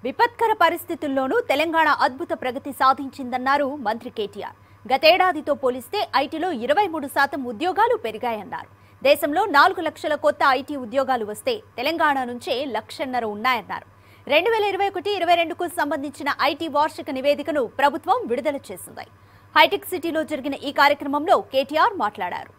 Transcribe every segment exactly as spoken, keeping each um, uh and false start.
విపత్కర పరిస్థితుల్లోనూ తెలంగాణ అద్భుత ప్రగతి సాధించిందన్నారు మంత్రి కేటీఆర్. గతేడాదితో పోలిస్తే ఐటీలో ఇరవై మూడు శాతం ఉద్యోగాలు పెరిగాయన్నారు. దేశంలో నాలుగు లక్షల కొత్త ఐటీ ఉద్యోగాలు వస్తే తెలంగాణ నుంచే లక్షన్నర ఉన్నాయన్నారు. రెండు వేల ఇరవై ఒకటి ఇరవై రెండుకు సంబంధించిన ఐటీ వార్షిక నివేదికను ప్రభుత్వం విడుదల చేసింది. హైటెక్ సిటీలో జరిగిన ఈ కార్యక్రమంలో కేటీఆర్ మాట్లాడారు.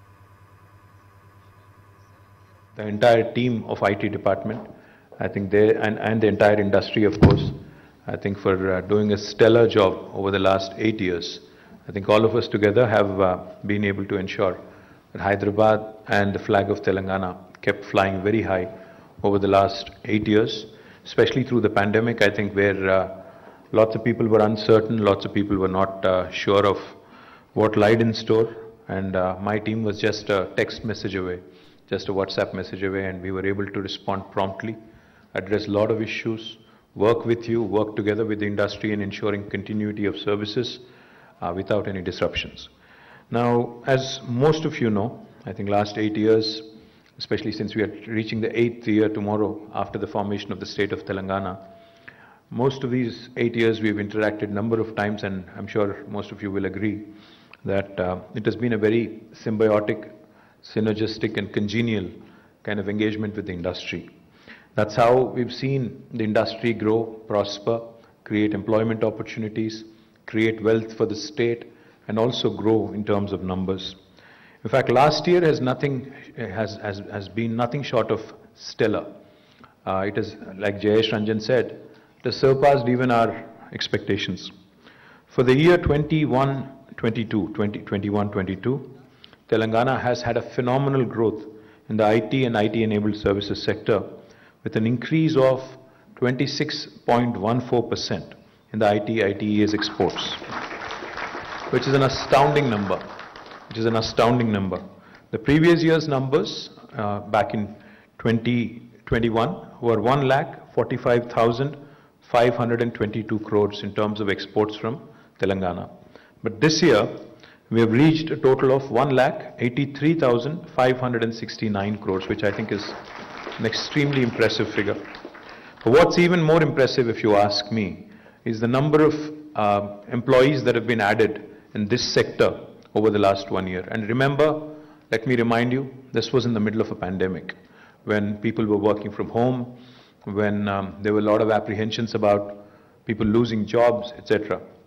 The entire team of I T department, I think they and, and the entire industry, of course, I think for uh, doing a stellar job over the last eight years. I think all of us together have uh, been able to ensure that Hyderabad and the flag of Telangana kept flying very high over the last eight years, especially through the pandemic. I think where uh, lots of people were uncertain, lots of people were not uh, sure of what lied in store, and uh, my team was just a text message away, just a WhatsApp message away, and we were able to respond promptly, address a lot of issues, work with you, work together with the industry in ensuring continuity of services uh, without any disruptions. Now, as most of you know, I think last eight years, especially since we are reaching the eighth year tomorrow after the formation of the state of Telangana, most of these eight years we've interacted a number of times, and I'm sure most of you will agree that uh, it has been a very symbiotic, synergistic and congenial kind of engagement with the industry. That's how we've seen the industry grow, prosper, create employment opportunities, create wealth for the state, and also grow in terms of numbers. In fact, last year has nothing has has, has been nothing short of stellar. Uh, it is, like Jayesh Ranjan said, it has surpassed even our expectations. For the year twenty-one twenty-two, twenty twenty-one twenty-two, Telangana has had a phenomenal growth in the I T and I T-enabled services sector, with an increase of twenty-six point one four percent in the I T I T E S exports, which is an astounding number. Which is an astounding number. The previous year's numbers uh, back in twenty twenty-one were one lakh forty-five thousand five hundred twenty-two crores in terms of exports from Telangana. But this year, we have reached a total of one lakh eighty-three thousand five hundred sixty-nine crores, which I think is an extremely impressive figure. But what's even more impressive, if you ask me, is the number of uh, employees that have been added in this sector over the last one year. And remember, let me remind you, this was in the middle of a pandemic, when people were working from home, when um, there were a lot of apprehensions about people losing jobs, et cetera.